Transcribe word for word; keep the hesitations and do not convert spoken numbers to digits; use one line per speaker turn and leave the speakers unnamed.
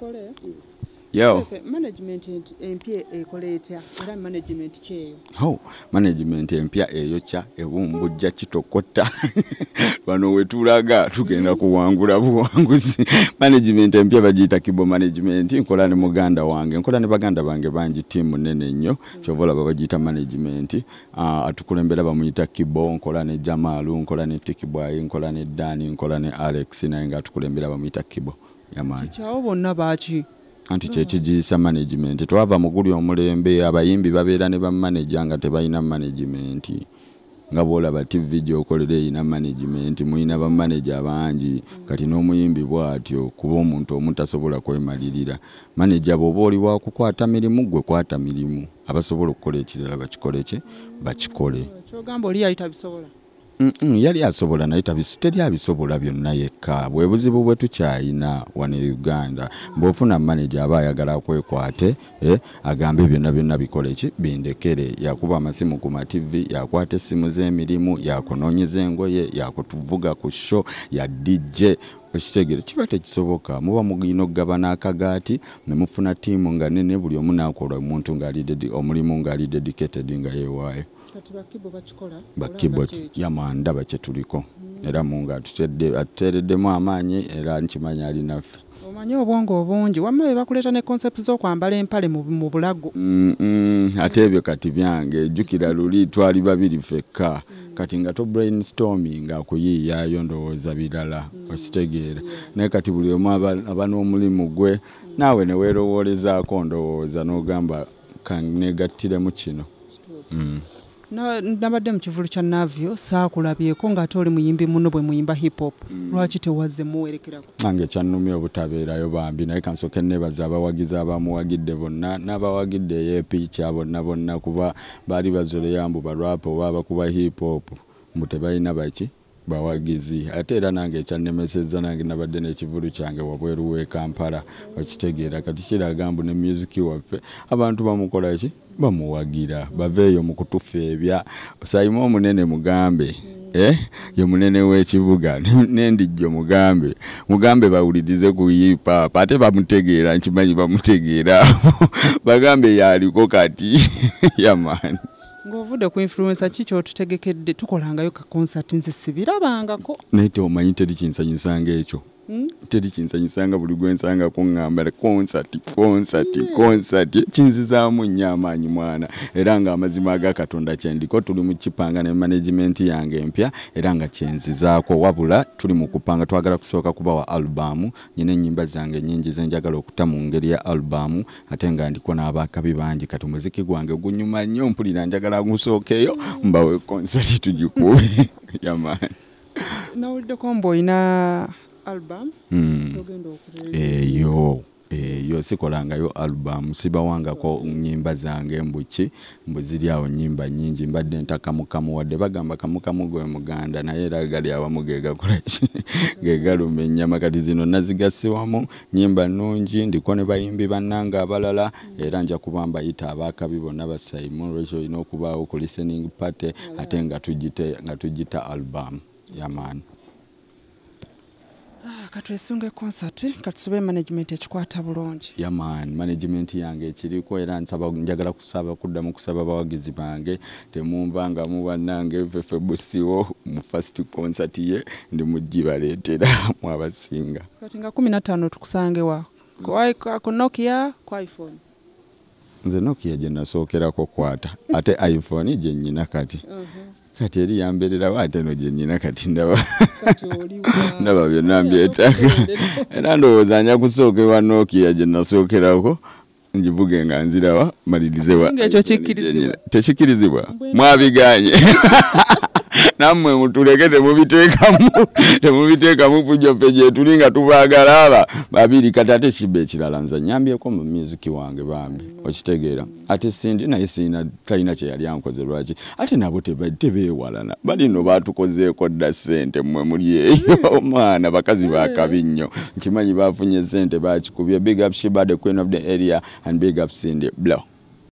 Yo.
Management empya ekoleeta era management kyeyo.
Oh, management empya eyo cha ebumbujja kitokota. Bano wetulaga tugenda kuwangula buwanguzi. Management empya bagiyita kibo management nkola ne muganda wange. Nkola ne baganda bange bangi team nene nnyo. Kyovola babagiyita management. Uh, atukulembera bamuyita kibo nkola ne Jamalu nkola ne Tikibwayi nkola ne Dani nkola ne Alex naye nga atukulembera bamuyita kibo. Yamani.
Kyawo bonna baaki.
Anti kyekigiyisa management twava muguli omulembe abayimbi babeera ne bamanager nga tebalina management nga bwolaba T V gyokolera erina management muyina bamanager bangi kati n'omuyimbi bw'atyo kuba omuntu omutasobola kwemalirira manager bw'oba oli wa kukwata mirimu gwe kwata mirimu abasobola okukola ekirala bakikole kye bakikole
kyogamba oli yali tabisobola.
Mm -mm, yali asobola naye tabisuteri abisobola byonna yekka bwe buzibu bwe tukyayina wano e Uganda bw'ofuna manager aba ayagala kwekwate eh, agambe byonna byonna bikole ki bindekere yakuba amasimu ku ma T V yakwata essimu z'emirimu yakunoonyeza engoye yakutuvuga ku show ya D J ekitegere kiba tekisoboka muba mugina okugabana akagaati ne mufuna tiimu nga nene buli omu n'akola omuntu ng'ali omulimu ng'ali dedicated nga yeewaayo.
Bakibo bakikola
bakibo yamanda bache tuliko mm. Era munga tutedde atutereddemu amaanyi era nkimanya ali naffe
omanyi obwongo obungi wamma bakuleta ne concept zo kwambala empale mu bulago
mm -mm. Ate ebyo kati byange jukira luli twali babiri fekka mm. Kati nga to brainstorming akuyiyayo ndowooza birala mm. Okitegeera yeah. Naye kati buli omu aba n'omulimu gwe mm. Naawe ne weerowoolezako ndowooza n'ogamba kanegattiremu kino mm.
Na nabadde mu kivulu kya Navio saakulabyeko ng'ate oli muyimbi muno bwe muyimba hip hop mm. Lwaki tewazze muwerekerako
nange kyannumya obutabeerayo bambi naye kansooke nebaza abawagizi abamuwagidde bonna n'abawagidde eyepiica bonna bonna kuba baali bazoleyambu balwapa oba abakuba hip hop mbu tebalina baki bawagizi ate era nange ekyannemesezza nange nabadde n'ekivulu kyange wabweru w'e Kampala okitegeera kati kiraga mbu ne music waffe abantu bamukola ki bamuwagira baveeyo mu kutufeebya Osayima omunene mugambe eh yo munene w'ekibuga n'endijjo mugambe mugambe bawulirize ku hip hop ate bamutegeera nkimanyi bamutegeera bagambe yaliko kati yamani
ng'ovudde ku influencer kiki otutegekedde tukolangayo ka concert nze sibirabangako
naye omanyi teri kinsanyusanga ekyo Hmm? Teri kinsanyusanga buli gwensanga kuŋŋamba concert concert yeah. Concert kinzizaamu nnyo amaanyi mwana era nga amazima aga Katonda kyendiko tuli mu kipanga ne management yange empya era nga kyenzizaako wabula tuli mu kupanga twagala kusooka kubawa album nyine ennyimba zange nnyingi zenjagala okuta mu ngeri ya album ate nga ndiko n'abakabi bangi kati muziki gwange gunyuma nnyo mpulira njagala gusookeyo mbawe concert tugikuwe yamaani
nawulidde kombo ina album
mm. Eyo eyo sikolangayo album sibawangako nyimba zange mbuki mbuziri awo nyimba nyingi mbadde ntakamukamu wadde bagamba kamukamu gwe muganda naye era gali abamugega kolaki gegalume nyama kati zino nazigasiwamu nyimba nungi ndiko ne bayimbi bannanga abalala era nja kubamba yita abakabi bonna basaimu lwekyo ino okubaawo ku listening party ate nga tujite nga tujita album yaman.
Ah, katwesunge concert katusubire management ekikwata bulungi.
Yeah man, management yange ekiriko era nsaba njagala kusaba kuddamu kusaba bawagizi bange temumvanga mubanange fefe busiwo mu first concert ye ndi mujibaleetera mu abasinga.
Kati nga kumi na ttaano tukusange wa kwa ku Nokia kwa iPhone.
Nze Nokia je nasookerako kwata ate iPhone je nyina kati. Uh -huh. Kati eri yamberera wate no je nyina kati ndaba
kati oliwa
ndaba byonnambye ettaka era ndowooza anja kusookerwa Nokia je nasookerako njivuge nga nzirawa malirizewa
ng'ekyo kikkirizibwa
tekikkirizibwa mwabiganye namwe mutuleke temubiteekamu temubiteekamu pujjo peje tulinga tubaagala aba babiri kati ate kibe ekirala nza nyambyeko mu music wange bambi okitegeera ate sindi naye sina talina kye yali ankoze lwaki ate nabo tebeewalana bali no baatukozeeko dda ssente mmwe muli eyo mwana bakazi baakabi nnyo nkimanyi baafunye ssente baakikubye. Big up Shiba, the queen of the area, and big up Cindy Blow.